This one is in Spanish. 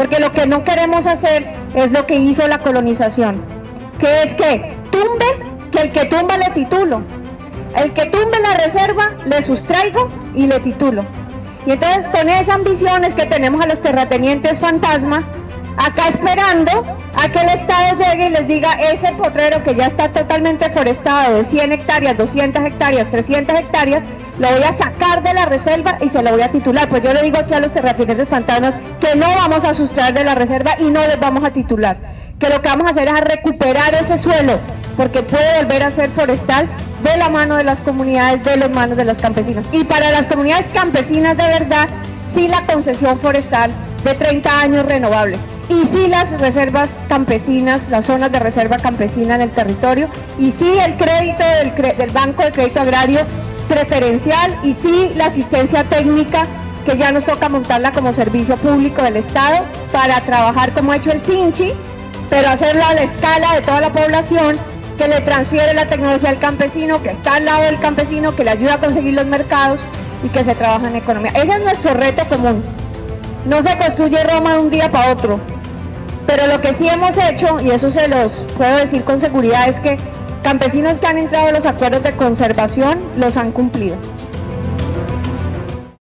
porque lo que no queremos hacer es lo que hizo la colonización, que es que el que tumba le titulo, el que tumbe la reserva le sustraigo y le titulo. Y entonces con esa ambición es que tenemos a los terratenientes fantasma acá esperando a que el Estado llegue y les diga: ese potrero que ya está totalmente forestado de 100 hectáreas, 200 hectáreas, 300 hectáreas, lo voy a sacar de la reserva y se lo voy a titular. Pues yo le digo aquí a los terratenientes fantasmas que no vamos a sustraer de la reserva y no les vamos a titular, que lo que vamos a hacer es a recuperar ese suelo, porque puede volver a ser forestal de la mano de las comunidades, de las manos de los campesinos. Y para las comunidades campesinas de verdad, sí la concesión forestal de 30 años renovables, y sí las reservas campesinas, las zonas de reserva campesina en el territorio, y sí el crédito del Banco de Crédito Agrario preferencial, y sí la asistencia técnica, que ya nos toca montarla como servicio público del Estado para trabajar como ha hecho el Sinchi, pero hacerlo a la escala de toda la población, que le transfiere la tecnología al campesino, que está al lado del campesino, que le ayuda a conseguir los mercados y que se trabaja en economía. Ese es nuestro reto común. No se construye Roma de un día para otro, pero lo que sí hemos hecho, y eso se los puedo decir con seguridad, es que campesinos que han entrado en los acuerdos de conservación los han cumplido.